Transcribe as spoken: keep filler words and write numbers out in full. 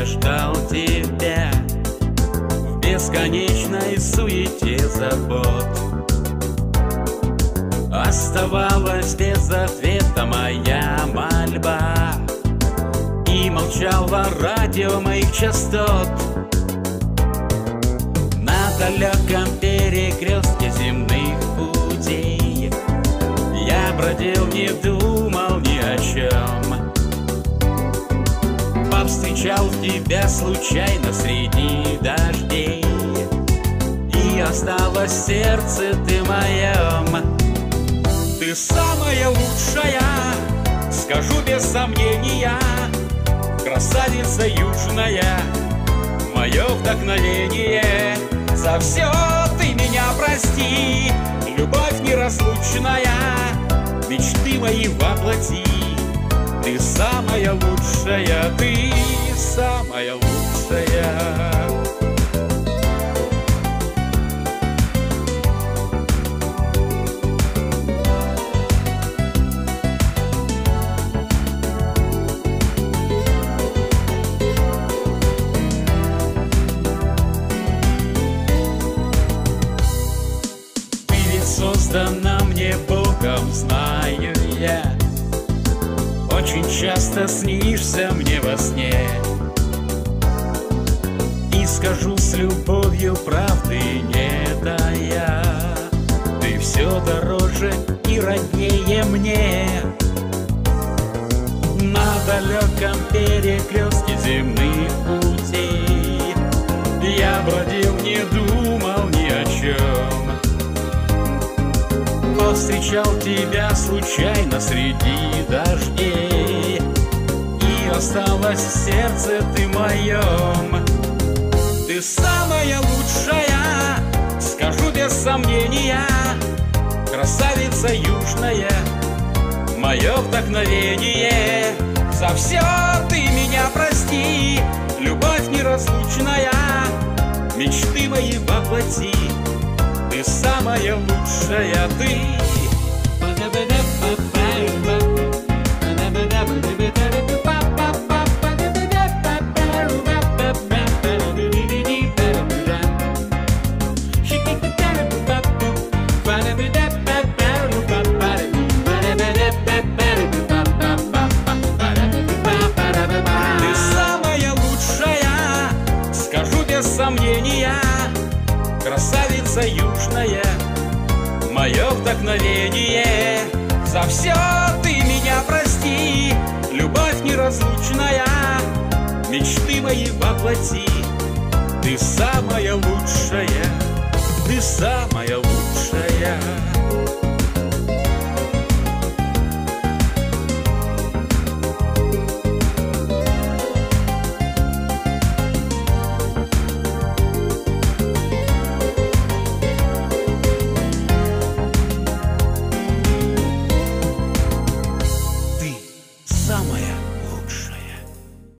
я ждал тебя в бесконечной суете забот. Оставалась без ответа моя мольба, и молчало радио моих частот. На далеком перекрестке земных путей я бродил, не думал ни о чем. Повстречал тебя случайно среди дождей, и осталось в сердце ты моем. Ты самая лучшая, скажу без сомнения, красавица южная, мое вдохновение. За все ты меня прости, любовь неразлучная, мечты мои воплоти. Ты самая лучшая, ты самая лучшая. Создана мне Богом, знаю я, очень часто снишься мне во сне. И скажу с любовью правды не тая, ты все дороже и роднее мне. На далеком перекрестке земных путей я бродил, не думал ни о чем. Повстречал тебя случайно среди дождей, и осталось в сердце ты моем. Ты самая лучшая, скажу без сомнения, красавица южная, мое вдохновение. За все ты меня прости, любовь неразлучная, мечты мои воплоти. Ты самая лучшая, ты. Ты самая лучшая, скажу без сомнения, красавица южная, мое вдохновение. За все ты меня прости, любовь неразлучная, мечты мои воплоти. Ты самая лучшая, ты самая лучшая.